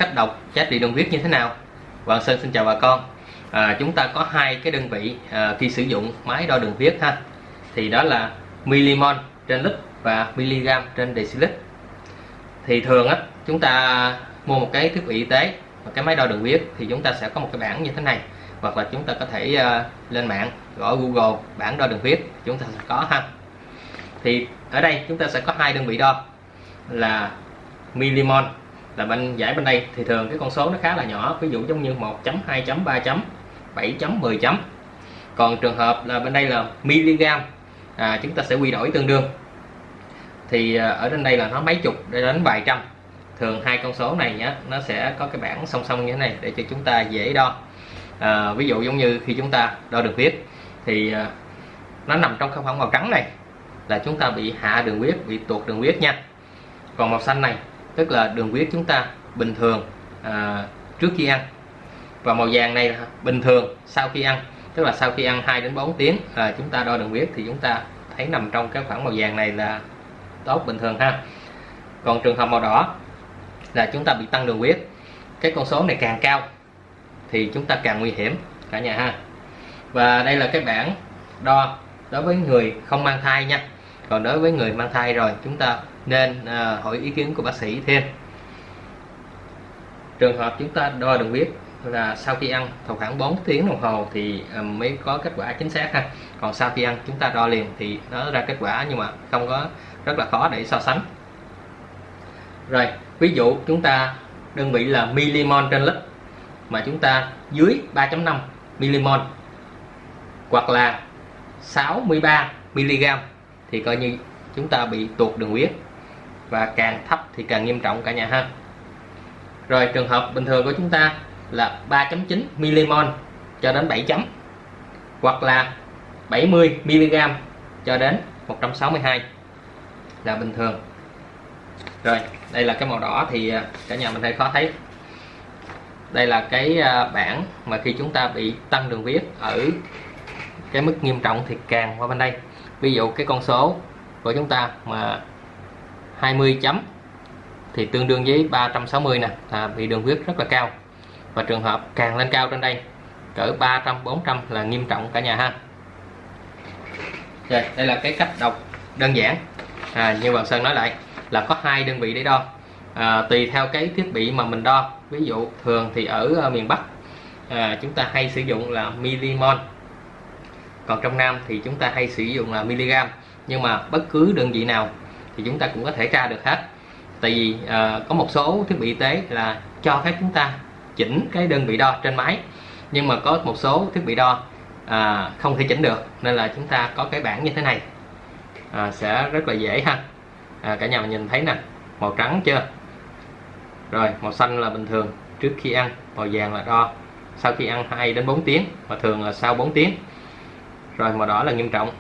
cách đọc giá trị đường huyết như thế nào? Hoàng Sơn xin chào bà con. Chúng ta có hai cái đơn vị khi sử dụng máy đo đường huyết ha, thì đó là milimol trên lít và mg trên decilit. Thì thường á, chúng ta mua một cái thiết bị y tế, một cái máy đo đường huyết thì chúng ta sẽ có một cái bảng như thế này, hoặc là chúng ta có thể lên mạng gõ Google bảng đo đường huyết, chúng ta sẽ có ha. Thì ở đây chúng ta sẽ có hai đơn vị đo là milimol, là giải bên đây thì thường cái con số nó khá là nhỏ, ví dụ giống như 1 chấm, 2 chấm, 3 chấm, 7 chấm, 10 chấm. Còn trường hợp là bên đây là mg, chúng ta sẽ quy đổi tương đương. Thì ở trên đây là nó mấy chục đến vài trăm. Thường hai con số này nhé, nó sẽ có cái bảng song song như thế này để cho chúng ta dễ đo. Ví dụ giống như khi chúng ta đo đường huyết thì nó nằm trong cái khoảng màu trắng này là chúng ta bị hạ đường huyết, bị tụt đường huyết nha. Còn màu xanh này tức là đường huyết chúng ta bình thường trước khi ăn, và màu vàng này là bình thường sau khi ăn, tức là sau khi ăn 2 đến 4 tiếng chúng ta đo đường huyết thì chúng ta thấy nằm trong cái khoảng màu vàng này là tốt, bình thường ha. Còn trường hợp màu đỏ là chúng ta bị tăng đường huyết, cái con số này càng cao thì chúng ta càng nguy hiểm cả nhà ha. Và đây là cái bảng đo đối với người không mang thai nha. Còn đối với người mang thai rồi chúng ta nên hỏi ý kiến của bác sĩ thêm. Trường hợp chúng ta đo đường huyết là sau khi ăn khoảng 4 tiếng đồng hồ thì mới có kết quả chính xác ha. Còn sau khi ăn chúng ta đo liền thì nó ra kết quả, nhưng mà không có, rất là khó để so sánh. Rồi ví dụ chúng ta đơn vị là milimol trên lít mà chúng ta dưới 3.5 milimol hoặc là 63 mg thì coi như chúng ta bị tụt đường huyết, và càng thấp thì càng nghiêm trọng cả nhà ha. Rồi trường hợp bình thường của chúng ta là 3.9 milimol cho đến 7 chấm, hoặc là 70 mg cho đến 162 là bình thường. Rồi đây là cái màu đỏ thì cả nhà mình thấy khó thấy. Đây là cái bảng mà khi chúng ta bị tăng đường huyết ở cái mức nghiêm trọng thì càng qua bên đây. Ví dụ cái con số của chúng ta mà 20 chấm thì tương đương với 360 nè, bị đường huyết rất là cao. Và trường hợp càng lên cao trên đây cỡ 300, 400 là nghiêm trọng cả nhà ha. Rồi đây là cái cách đọc đơn giản. Như Hoàng Sơn nói lại là có hai đơn vị để đo, tùy theo cái thiết bị mà mình đo. Ví dụ thường thì ở miền Bắc chúng ta hay sử dụng là milimol, còn trong Nam thì chúng ta hay sử dụng là mg. Nhưng mà bất cứ đơn vị nào thì chúng ta cũng có thể tra được hết. Tại vì có một số thiết bị y tế là cho phép chúng ta chỉnh cái đơn vị đo trên máy, nhưng mà có một số thiết bị đo không thể chỉnh được, nên là chúng ta có cái bảng như thế này sẽ rất là dễ ha. Cả nhà mình nhìn thấy nè, màu trắng chưa? Rồi màu xanh là bình thường trước khi ăn, màu vàng là đo sau khi ăn 2 đến 4 tiếng, và thường là sau 4 tiếng. Rồi màu đỏ là nghiêm trọng.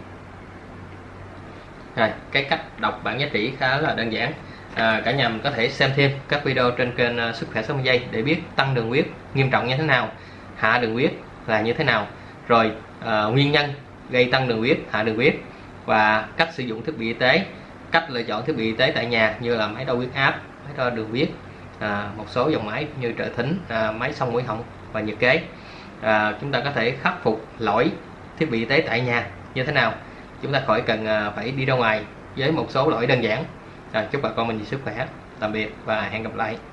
Rồi cái cách đọc bảng giá trị khá là đơn giản. Cả nhà mình có thể xem thêm các video trên kênh Sức khỏe 60 giây để biết tăng đường huyết nghiêm trọng như thế nào, hạ đường huyết là như thế nào, rồi nguyên nhân gây tăng đường huyết, hạ đường huyết, và cách sử dụng thiết bị y tế, cách lựa chọn thiết bị y tế tại nhà như là máy đo huyết áp, máy đo đường huyết, một số dòng máy như trợ thính, máy xông mũi họng và nhiệt kế. Chúng ta có thể khắc phục lỗi thiết bị y tế tại nhà như thế nào, chúng ta khỏi cần phải đi ra ngoài với một số lỗi đơn giản. Chúc bà con mình sức khỏe. Tạm biệt và hẹn gặp lại.